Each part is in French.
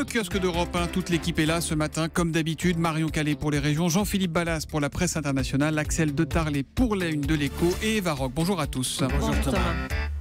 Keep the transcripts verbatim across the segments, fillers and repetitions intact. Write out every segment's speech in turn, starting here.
Le kiosque d'Europe un, toute l'équipe est là ce matin, comme d'habitude. Marion Calais pour les régions, Jean-Philippe Ballas pour la presse internationale, Axel de Tarlet pour la une de l'Écho et Eva Rock. Bonjour à tous. Bonjour Thomas.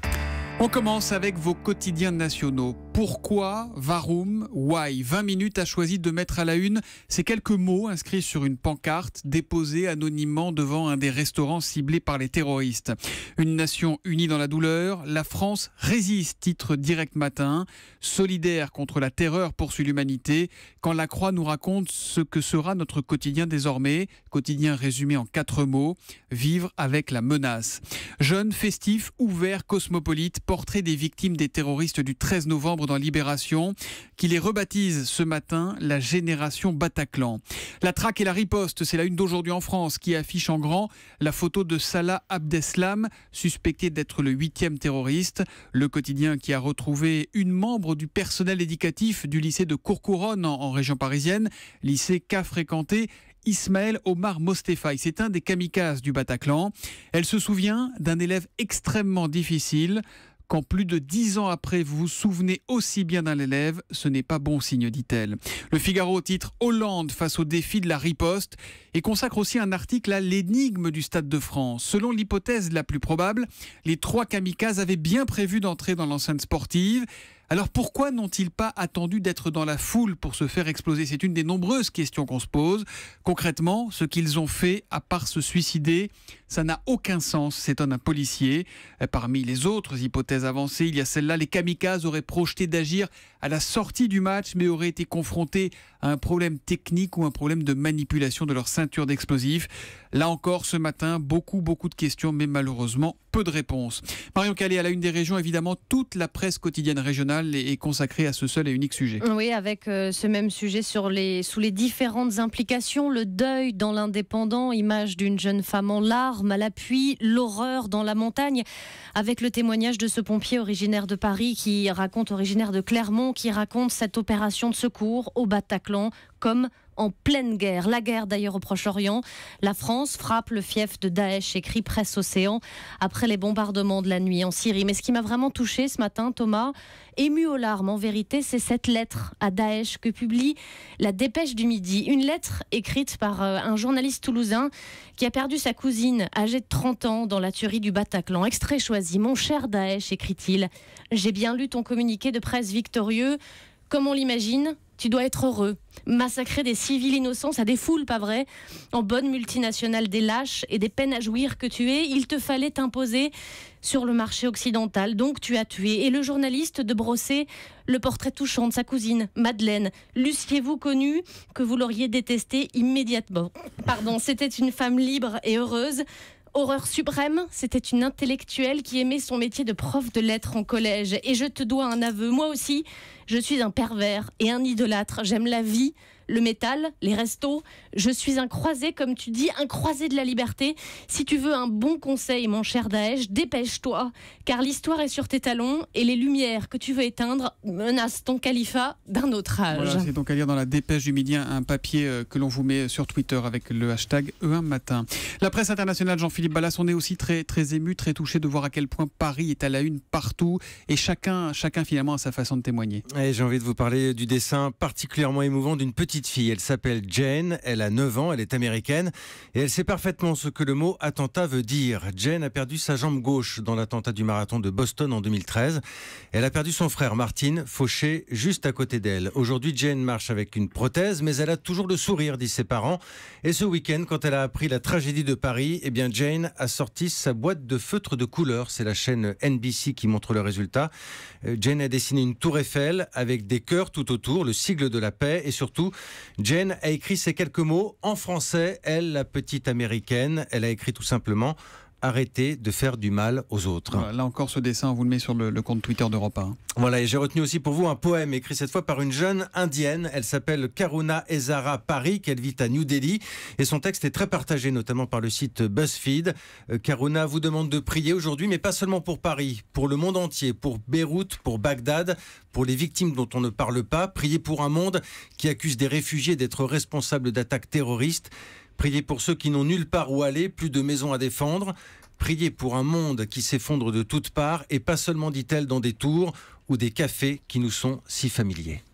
On commence avec vos quotidiens nationaux. Pourquoi Varoum, Why vingt minutes a choisi de mettre à la une ces quelques mots inscrits sur une pancarte déposée anonymement devant un des restaurants ciblés par les terroristes. Une nation unie dans la douleur, la France résiste, titre Direct Matin. Solidaire contre la terreur, poursuit l'humanité. Quand la Croix nous raconte ce que sera notre quotidien désormais, quotidien résumé en quatre mots, vivre avec la menace. Jeune, festif, ouvert, cosmopolite, portrait des victimes des terroristes du treize novembre dans Libération, qui les rebaptise ce matin la génération Bataclan. La traque et la riposte, c'est la une d'aujourd'hui en France, qui affiche en grand la photo de Salah Abdeslam, suspecté d'être le huitième terroriste. Le quotidien qui a retrouvé une membre du personnel éducatif du lycée de Courcouronnes en, en région parisienne, lycée qu'a fréquenté Ismaël Omar Mostefaï. C'est un des kamikazes du Bataclan. Elle se souvient d'un élève extrêmement difficile. Quand plus de dix ans après, vous vous souvenez aussi bien d'un élève, ce n'est pas bon signe, dit-elle. Le Figaro titre « Hollande face au défi de la riposte » et consacre aussi un article à l'énigme du Stade de France. Selon l'hypothèse la plus probable, les trois kamikazes avaient bien prévu d'entrer dans l'enceinte sportive. Alors pourquoi n'ont-ils pas attendu d'être dans la foule pour se faire exploser ? C'est une des nombreuses questions qu'on se pose. Concrètement, ce qu'ils ont fait, à part se suicider, ça n'a aucun sens, s'étonne un policier. Parmi les autres hypothèses avancées, il y a celle-là, les kamikazes auraient projeté d'agir à la sortie du match, mais auraient été confrontés à un problème technique ou un problème de manipulation de leur ceinture d'explosifs. Là encore, ce matin, beaucoup, beaucoup de questions, mais malheureusement, peu de réponses. Marion Calais, à la une des régions, évidemment, toute la presse quotidienne régionale est consacrée à ce seul et unique sujet. Oui, avec euh, ce même sujet sur les, sous les différentes implications, le deuil dans l'Indépendant, image d'une jeune femme en larmes à l'appui, l'horreur dans la montagne, avec le témoignage de ce pompier originaire de Paris, qui raconte, originaire de Clermont, qui raconte cette opération de secours au Bataclan comme en pleine guerre, la guerre d'ailleurs au Proche-Orient. La France frappe le fief de Daesh, écrit Presse Océan, après les bombardements de la nuit en Syrie. Mais ce qui m'a vraiment touché ce matin, Thomas, ému aux larmes en vérité, c'est cette lettre à Daesh que publie la Dépêche du Midi. Une lettre écrite par un journaliste toulousain qui a perdu sa cousine âgée de trente ans dans la tuerie du Bataclan. Extrait choisi. Mon cher Daesh, écrit-il, j'ai bien lu ton communiqué de presse victorieux. Comme on l'imagine, tu dois être heureux. Massacrer des civils innocents, ça défoule, pas vrai ? En bonne multinationale des lâches et des peines à jouir que tu es, il te fallait t'imposer sur le marché occidental. Donc tu as tué. Et le journaliste de brosser le portrait touchant de sa cousine, Madeleine. L'eussiez-vous connu que vous l'auriez détesté immédiatement ? Pardon, c'était une femme libre et heureuse. Horreur suprême, c'était une intellectuelle qui aimait son métier de prof de lettres en collège. Et je te dois un aveu, moi aussi, je suis un pervers et un idolâtre. J'aime la vie, le métal, les restos. Je suis un croisé, comme tu dis, un croisé de la liberté. Si tu veux un bon conseil, mon cher Daesh, dépêche-toi, car l'histoire est sur tes talons et les lumières que tu veux éteindre menacent ton califat d'un autre âge. Voilà, c'est donc à lire dans la Dépêche du Midi, un papier que l'on vous met sur Twitter avec le hashtag E un matin. La presse internationale, Jean-Philippe Ballas, on est aussi très, très ému, très touché de voir à quel point Paris est à la une partout et chacun, chacun finalement a sa façon de témoigner. Et j'ai envie de vous parler du dessin particulièrement émouvant d'une petite fille. Elle s'appelle Jane, elle a neuf ans, elle est américaine et elle sait parfaitement ce que le mot attentat veut dire. Jane a perdu sa jambe gauche dans l'attentat du marathon de Boston en deux mille treize. Elle a perdu son frère Martin, fauché juste à côté d'elle. Aujourd'hui, Jane marche avec une prothèse, mais elle a toujours le sourire, disent ses parents. Et ce week-end, quand elle a appris la tragédie de Paris, eh bien Jane a sorti sa boîte de feutres de couleur. C'est la chaîne N B C qui montre le résultat. Jane a dessiné une tour Eiffel avec des cœurs tout autour, le sigle de la paix et surtout, Jane a écrit ces quelques mots en français. Elle, la petite américaine, elle a écrit tout simplement « Arrêtez de faire du mal aux autres ». Voilà, là encore, ce dessin, on vous le met sur le, le compte Twitter d'Europe un. Voilà, et j'ai retenu aussi pour vous un poème écrit cette fois par une jeune indienne. Elle s'appelle Karuna Ezara Parikh, elle vit à New Delhi et son texte est très partagé, notamment par le site BuzzFeed. Euh, Karuna vous demande de prier aujourd'hui, mais pas seulement pour Paris, pour le monde entier, pour Beyrouth, pour Bagdad, pour les victimes dont on ne parle pas. Priez pour un monde qui accuse des réfugiés d'être responsables d'attaques terroristes. Priez pour ceux qui n'ont nulle part où aller, plus de maisons à défendre. Priez pour un monde qui s'effondre de toutes parts et pas seulement, dit-elle, dans des tours ou des cafés qui nous sont si familiers.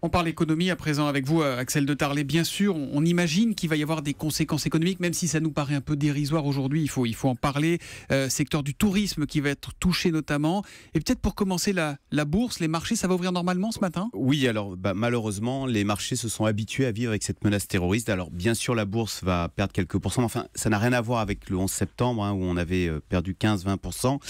On parle économie à présent avec vous, Axel de Tarlet. Bien sûr, on imagine qu'il va y avoir des conséquences économiques, même si ça nous paraît un peu dérisoire aujourd'hui. Il faut, il faut en parler. Euh, secteur du tourisme qui va être touché notamment. Et peut-être pour commencer, la, la bourse, les marchés, ça va ouvrir normalement ce matin ? Oui, alors bah, malheureusement, les marchés se sont habitués à vivre avec cette menace terroriste. Alors bien sûr, la bourse va perdre quelques pourcents. Enfin, ça n'a rien à voir avec le onze septembre, hein, où on avait perdu quinze à vingt pour cent.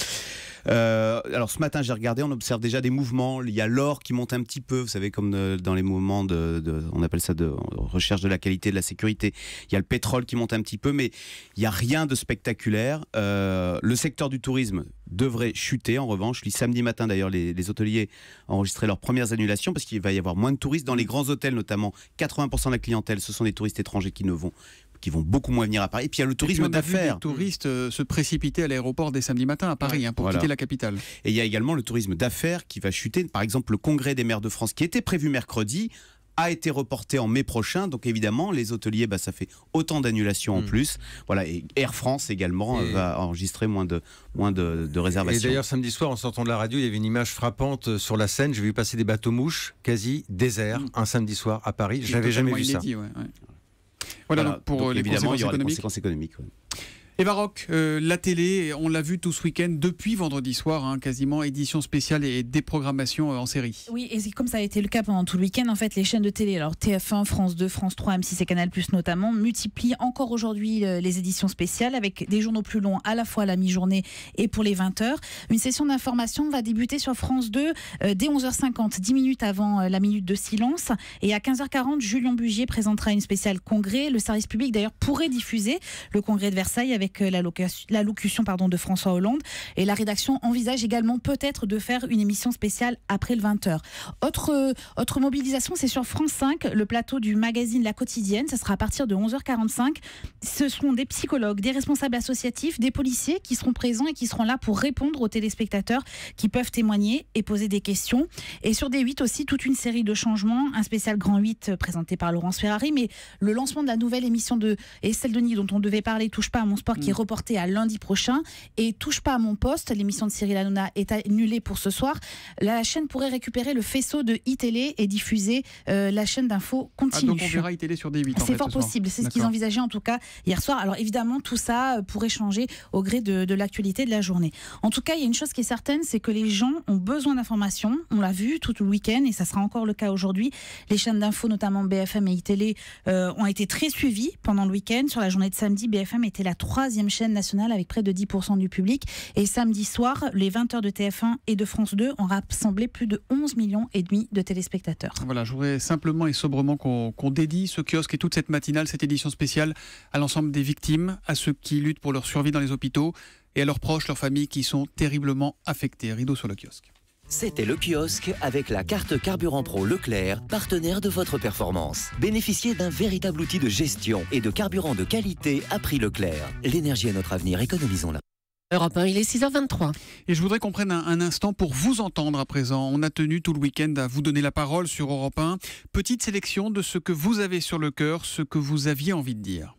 Euh, alors ce matin j'ai regardé, on observe déjà des mouvements. Il y a l'or qui monte un petit peu, vous savez, comme de, dans les moments de, de, on appelle ça de recherche de la qualité, de la sécurité. Il y a le pétrole qui monte un petit peu, mais il n'y a rien de spectaculaire. Euh, le secteur du tourisme devrait chuter en revanche. Le samedi matin d'ailleurs, les, les hôteliers enregistraient leurs premières annulations parce qu'il va y avoir moins de touristes dans les grands hôtels, notamment quatre-vingts pour cent de la clientèle, ce sont des touristes étrangers qui ne vont qui vont beaucoup moins venir à Paris. Et puis il y a le tourisme d'affaires. Les touristes euh, se précipiter à l'aéroport dès samedi matin à Paris, hein, pour voilà. quitter la capitale. Et il y a également le tourisme d'affaires qui va chuter. Par exemple, le congrès des maires de France qui était prévu mercredi a été reporté en mai prochain. Donc évidemment, les hôteliers, bah, ça fait autant d'annulations mmh. en plus. Voilà. Et Air France également et... va enregistrer moins de, moins de, de réservations. Et d'ailleurs, samedi soir, en sortant de la radio, il y avait une image frappante sur la Seine. J'ai vu passer des bateaux-mouches quasi déserts mmh. un samedi soir à Paris. Je n'avais jamais vu inédit, ça. Ouais, ouais. Voilà, voilà, donc pour donc les évidemment, conséquences il y aura économiques. des conséquences économiques. Ouais. Eva Rock, euh, la télé, on l'a vu tout ce week-end, depuis vendredi soir, hein, quasiment, édition spéciale et déprogrammation euh, en série. Oui, et comme ça a été le cas pendant tout le week-end, en fait, les chaînes de télé, alors T F un, France deux, France trois, M six et Canal plus notamment, multiplient encore aujourd'hui euh, les éditions spéciales avec des journaux plus longs à la fois à la mi-journée et pour les vingt heures. Une session d'information va débuter sur France deux euh, dès onze heures cinquante, dix minutes avant euh, la minute de silence. Et à quinze heures quarante, Julien Bugier présentera une spéciale congrès. Le service public, d'ailleurs, pourrait diffuser le congrès de Versailles avec l'allocution pardon, de François Hollande. Et la rédaction envisage également peut-être de faire une émission spéciale après le vingt heures. Autre, autre mobilisation, c'est sur France cinq, le plateau du magazine La Quotidienne. Ça sera à partir de onze heures quarante-cinq. Ce seront des psychologues, des responsables associatifs, des policiers qui seront présents et qui seront là pour répondre aux téléspectateurs qui peuvent témoigner et poser des questions. Et sur D huit aussi, toute une série de changements. Un spécial Grand huit présenté par Laurence Ferrari, mais le lancement de la nouvelle émission de Estelle Denis dont on devait parler, Touche pas à mon sport, mmh. qui est reporté à lundi prochain, et Touche pas à mon poste, l'émission de Cyril Hanouna est annulée pour ce soir. La chaîne pourrait récupérer le faisceau de iTélé et diffuser euh, la chaîne d'infos continue. Ah, donc on verra iTélé sur D huit. C'est en fait, fort possible, c'est ce qu'ils envisageaient en tout cas hier soir. Alors évidemment, tout ça pourrait changer au gré de, de l'actualité de la journée. En tout cas, il y a une chose qui est certaine, c'est que les gens ont besoin d'informations. On l'a vu tout le week-end et ça sera encore le cas aujourd'hui. Les chaînes d'infos, notamment B F M et iTélé, euh, ont été très suivies pendant le week-end. Sur la journée de samedi, B F M était la troisième chaîne nationale avec près de dix pour cent du public. Et samedi soir, les vingt heures de T F un et de France deux ont rassemblé plus de onze millions et demi de téléspectateurs. Voilà, je voudrais simplement et sobrement qu'on qu'on dédie ce kiosque et toute cette matinale, cette édition spéciale, à l'ensemble des victimes, à ceux qui luttent pour leur survie dans les hôpitaux et à leurs proches, leurs familles qui sont terriblement affectées. Rideau sur le kiosque. C'était le kiosque avec la carte Carburant Pro Leclerc, partenaire de votre performance. Bénéficiez d'un véritable outil de gestion et de carburant de qualité à prix Leclerc. L'énergie est notre avenir, économisons-la. Europe un, il est six heures vingt-trois. Et je voudrais qu'on prenne un, un instant pour vous entendre à présent. On a tenu tout le week-end à vous donner la parole sur Europe un. Petite sélection de ce que vous avez sur le cœur, ce que vous aviez envie de dire.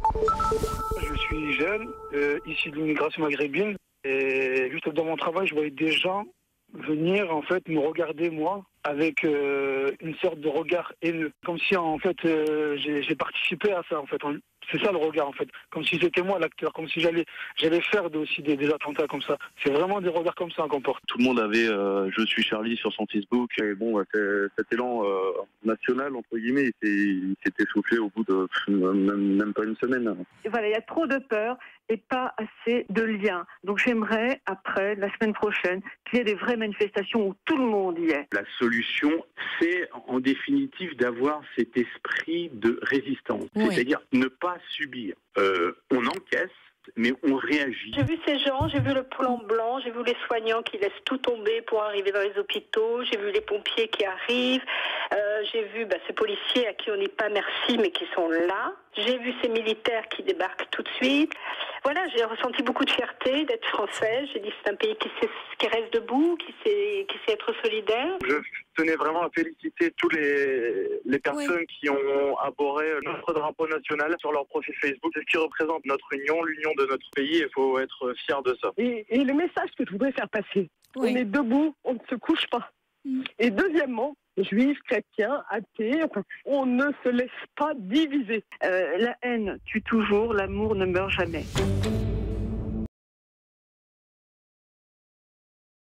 Je suis jeune, euh, issu de l'immigration maghrébine. Et juste dans mon travail, je voyais des gens venir en fait me regarder moi avec euh, une sorte de regard haineux, comme si en fait euh, j'ai, j'ai participé à ça en fait. C'est ça le regard en fait, comme si c'était moi l'acteur, comme si j'allais j'allais faire de, aussi des, des attentats comme ça. C'est vraiment des regards comme ça qu'on porte. Tout le monde avait euh, je suis Charlie sur son Facebook et bon bah, cet élan euh, national entre guillemets il s'est essoufflé au bout de même, même pas une semaine. Et voilà, il y a trop de peur et pas assez de liens. Donc j'aimerais après la semaine prochaine qu'il y ait des vraies manifestations où tout le monde y est. La solution, c'est en définitive d'avoir cet esprit de résistance, oui. C'est-à-dire ne pas subir. Euh, on encaisse, mais on réagit. J'ai vu ces gens, j'ai vu le plan blanc, j'ai vu les soignants qui laissent tout tomber pour arriver dans les hôpitaux, j'ai vu les pompiers qui arrivent, euh, j'ai vu bah, ces policiers à qui on n'est pas merci mais qui sont là. J'ai vu ces militaires qui débarquent tout de suite. Voilà, j'ai ressenti beaucoup de fierté d'être française. J'ai dit c'est un pays qui, sait, qui reste debout, qui sait, qui sait être solidaire. Je tenais vraiment à féliciter tous les, les personnes oui. qui ont arboré notre drapeau national sur leur profil Facebook. C'est ce qui représente notre union, l'union de notre pays. Il faut être fier de ça. Et, et le message que je voudrais faire passer, oui. on est debout, on ne se couche pas. Mm. Et deuxièmement, juifs, chrétiens, athées. Enfin, on ne se laisse pas diviser. Euh, la haine tue toujours, l'amour ne meurt jamais.